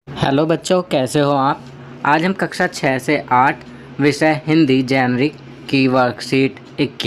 Hello बच्चों, कैसे हो आप। आज हम कक्षा 6 से 8 विषय हिंदी जेनरिक की वर्कशीट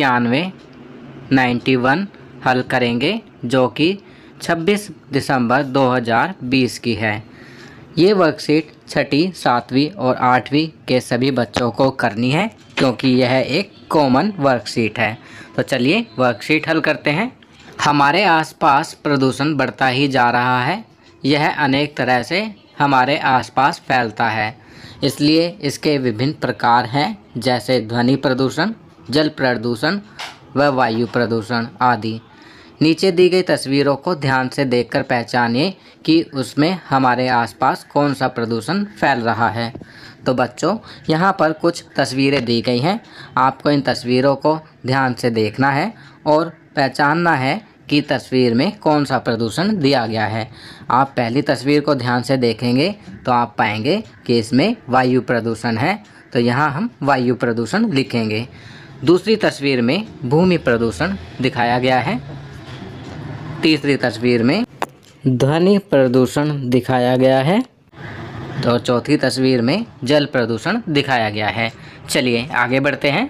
91 हल करेंगे, जो कि 26 दिसंबर 2020 की है। ये वर्कशीट छठी, 7वीं और 8वीं के सभी बच्चों को करनी है, क्योंकि यह एक कॉमन वर्कशीट है। तो चलिए वर्कशीट हल करते हैं। हमारे आसपास प्रदूषण बढ़ता ही जा रहा है। यह अनेक तरह से हमारे आसपास फैलता है, इसलिए इसके विभिन्न प्रकार हैं, जैसे ध्वनि प्रदूषण, जल प्रदूषण व वायु प्रदूषण आदि। नीचे दी गई तस्वीरों को ध्यान से देखकर पहचानिए कि उसमें हमारे आसपास कौन सा प्रदूषण फैल रहा है। तो बच्चों, यहाँ पर कुछ तस्वीरें दी गई हैं। आपको इन तस्वीरों को ध्यान से देखना है और पहचानना है कि तस्वीर में कौन सा प्रदूषण दिया गया है। आप पहली तस्वीर को ध्यान से देखेंगे तो आप पाएंगे कि इसमें वायु प्रदूषण है, तो यहाँ हम वायु प्रदूषण लिखेंगे। दूसरी तस्वीर में भूमि प्रदूषण दिखाया गया है। तीसरी तस्वीर में ध्वनि प्रदूषण दिखाया गया है। तो चौथी तस्वीर में जल प्रदूषण दिखाया गया है। चलिए आगे बढ़ते हैं।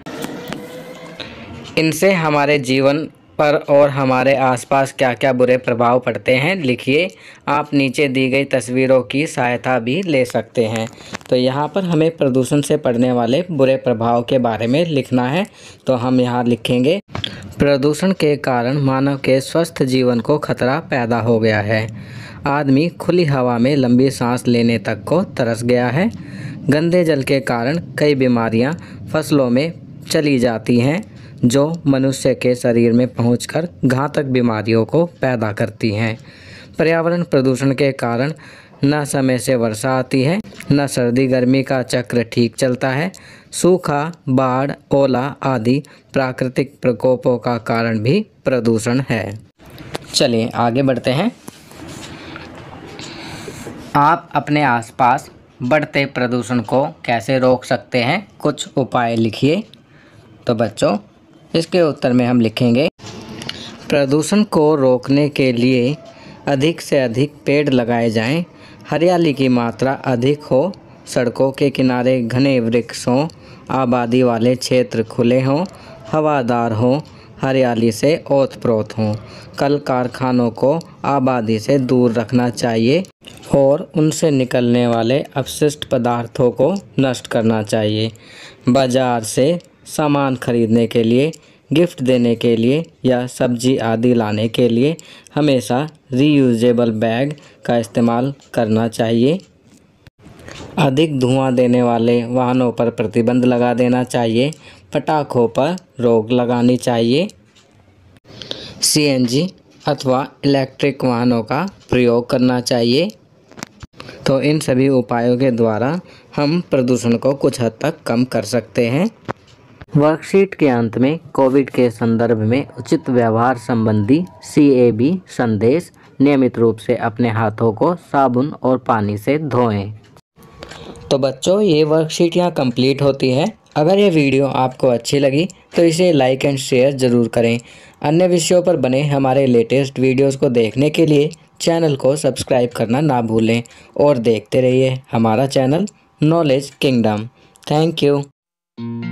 इनसे हमारे जीवन पर और हमारे आसपास क्या क्या बुरे प्रभाव पड़ते हैं लिखिए। आप नीचे दी गई तस्वीरों की सहायता भी ले सकते हैं। तो यहाँ पर हमें प्रदूषण से पड़ने वाले बुरे प्रभाव के बारे में लिखना है। तो हम यहाँ लिखेंगे, प्रदूषण के कारण मानव के स्वस्थ जीवन को खतरा पैदा हो गया है। आदमी खुली हवा में लंबी सांस लेने तक को तरस गया है। गंदे जल के कारण कई बीमारियां फसलों में चली जाती हैं, जो मनुष्य के शरीर में पहुंचकर घातक बीमारियों को पैदा करती हैं। पर्यावरण प्रदूषण के कारण न समय से वर्षा आती है, न सर्दी गर्मी का चक्र ठीक चलता है। सूखा, बाढ़, ओला आदि प्राकृतिक प्रकोपों का कारण भी प्रदूषण है। चलिए आगे बढ़ते हैं। आप अपने आसपास बढ़ते प्रदूषण को कैसे रोक सकते हैं, कुछ उपाय लिखिए। तो बच्चों, इसके उत्तर में हम लिखेंगे, प्रदूषण को रोकने के लिए अधिक से अधिक पेड़ लगाए जाएं, हरियाली की मात्रा अधिक हो, सड़कों के किनारे घने वृक्ष हों, आबादी वाले क्षेत्र खुले हों, हवादार हों, हरियाली से ओत-प्रोत हों, कल कारखानों को आबादी से दूर रखना चाहिए और उनसे निकलने वाले अपशिष्ट पदार्थों को नष्ट करना चाहिए। बाज़ार से सामान खरीदने के लिए, गिफ्ट देने के लिए या सब्जी आदि लाने के लिए हमेशा रीयूजेबल बैग का इस्तेमाल करना चाहिए। अधिक धुआं देने वाले वाहनों पर प्रतिबंध लगा देना चाहिए। पटाखों पर रोक लगानी चाहिए। सीएनजी अथवा इलेक्ट्रिक वाहनों का प्रयोग करना चाहिए। तो इन सभी उपायों के द्वारा हम प्रदूषण को कुछ हद तक कम कर सकते हैं। वर्कशीट के अंत में कोविड के संदर्भ में उचित व्यवहार संबंधी CAB संदेश, नियमित रूप से अपने हाथों को साबुन और पानी से धोएं। तो बच्चों, ये वर्कशीट यहाँ कंप्लीट होती है। अगर ये वीडियो आपको अच्छी लगी तो इसे लाइक एंड शेयर ज़रूर करें। अन्य विषयों पर बने हमारे लेटेस्ट वीडियोज़ को देखने के लिए चैनल को सब्सक्राइब करना ना भूलें और देखते रहिए हमारा channel knowledge kingdom. Thank you.